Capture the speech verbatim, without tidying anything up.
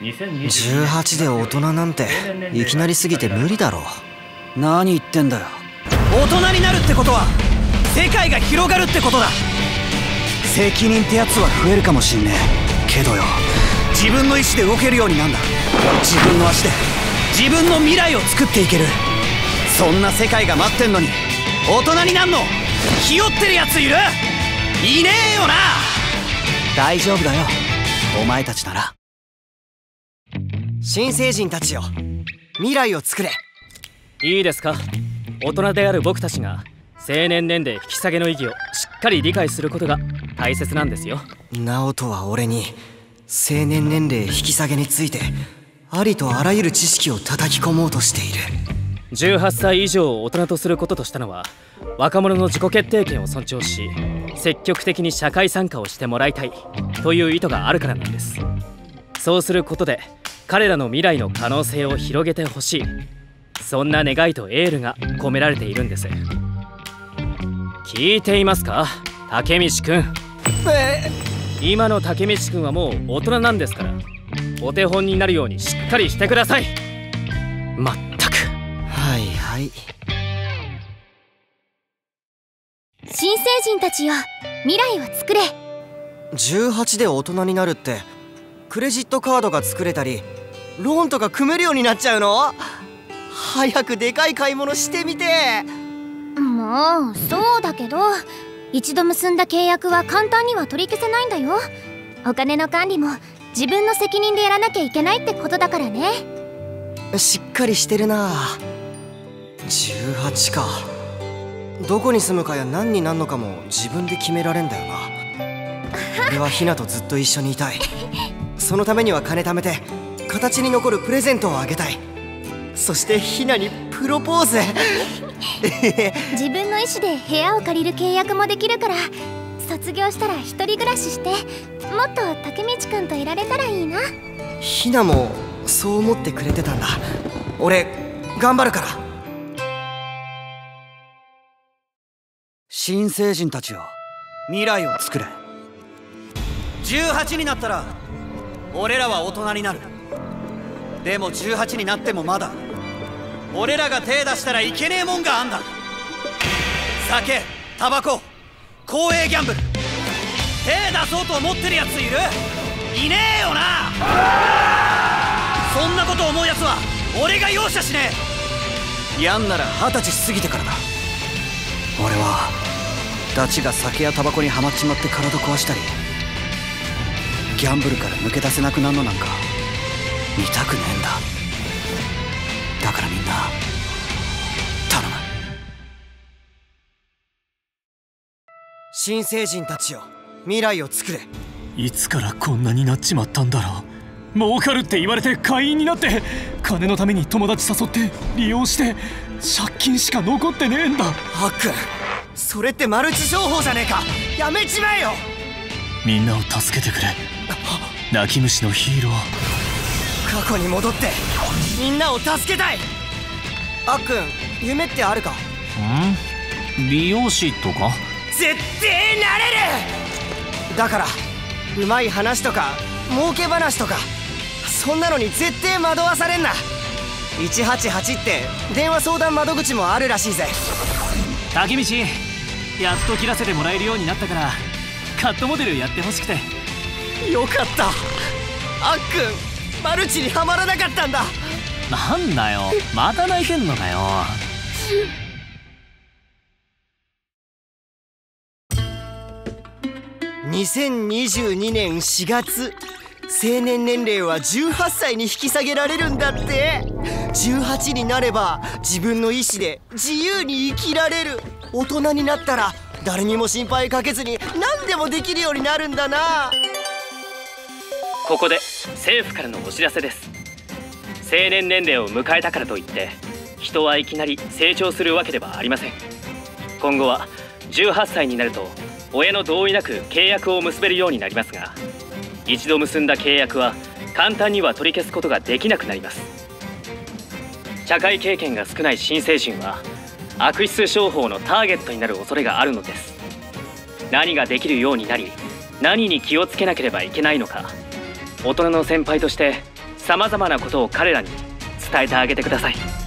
じゅうはちで大人なんていきなりすぎて無理だろ。 何言ってんだよ。大人になるってことは世界が広がるってことだ。責任ってやつは増えるかもしんねえけどよ、自分の意志で動けるようになんだ。自分の足で自分の未来を作っていける。そんな世界が待ってんのに大人になんのひよってるやついる？いねえよな。大丈夫だよ、お前たちなら。 新成人たちよ、未来を作れ。 いいですか。大人である僕たちが成年年齢引き下げの意義をしっかり理解することが大切なんですよ。 直人は俺に成年年齢引き下げについてありとあらゆる知識を叩き込もうとしている。 じゅうはっさい以上を大人とすることとしたのは、若者の自己決定権を尊重し積極的に社会参加をしてもらいたいという意図があるからなんです。そうすることで彼らの未来の可能性を広げてほしい、そんな願いとエールが込められているんです。聞いていますか、竹道くん。 え今の竹道くんはもう大人なんですから、お手本になるようにしっかりしてください。まったく。 はいはい。 新成人たちよ、未来を作れ。 じゅうはちで大人になるってクレジットカードが作れたりローンとか組めるようになっちゃうの？早くでかい買い物してみて。 もうそうだけど、一度結んだ契約は簡単には取り消せないんだよ。お金の管理も自分の責任でやらなきゃいけないってことだからね。 しっかりしてるな。じゅうはちか。どこに住むかや何になんのかも自分で決められんだよな。俺はヒナとずっと一緒にいたい。そのためには金貯めて形に残るプレゼントをあげたい。そしてヒナにプロポーズ。 自分の意思で部屋を借りる契約もできるから、卒業したら一人暮らししてもっと竹道くんといられたらいいな。 ヒナもそう思ってくれてたんだ。俺頑張るから。 新成人たちよ、未来を作れ。じゅうはちになったら俺らは大人になる。でもじゅうはちになってもまだ俺らが手出したらいけねえもんがあんだ。酒、タバコ、公営ギャンブル。手出そうと思ってるやついる？いねえよな。そんなこと思うやつは俺が容赦しねえ。やんなら二十歳過ぎてからだ。俺はダチが酒やタバコにはまっちまって体壊したりギャンブルから抜け出せなくなるのなんか見たくねえんだ。だからみんな頼む。 新成人たちよ、未来を作れ。 いつからこんなになっちまったんだろう。儲かるって言われて会員になって金のために友達誘って利用して借金しか残ってねえんだ。 あっくん、それってマルチ商法じゃねえか。やめちまえよ。 みんなを助けてくれ、泣き虫のヒーロー。 過去に戻ってみんなを助けたい。あっくん、夢ってあるか？ ん？美容師とか？ 絶対なれる。だからうまい話とか儲け話とかそんなのに絶対惑わされんな。いちはちはちって電話相談窓口もあるらしいぜ。 竹道、やっと切らせてもらえるようになったからカットモデルやってほしくて。 よかった。あっくん、マルチにはまらなかったんだ。 なんだよ、また泣いてんのかよ。 にせんにじゅうにねんしがつ、成年年齢はじゅうはっさいに引き下げられるんだって。じゅうはちになれば自分の意思で自由に生きられる。大人になったら誰にも心配かけずに何でもできるようになるんだな。 ここで政府からのお知らせです。成年年齢を迎えたからといって人はいきなり成長するわけではありません。今後はじゅうはっさいになると親の同意なく契約を結べるようになりますが、一度結んだ契約は簡単には取り消すことができなくなります。社会経験が少ない新成人は悪質商法のターゲットになる恐れがあるのです。何ができるようになり何に気をつけなければいけないのか、大人の先輩としてさまざまなことを彼らに伝えてあげてください。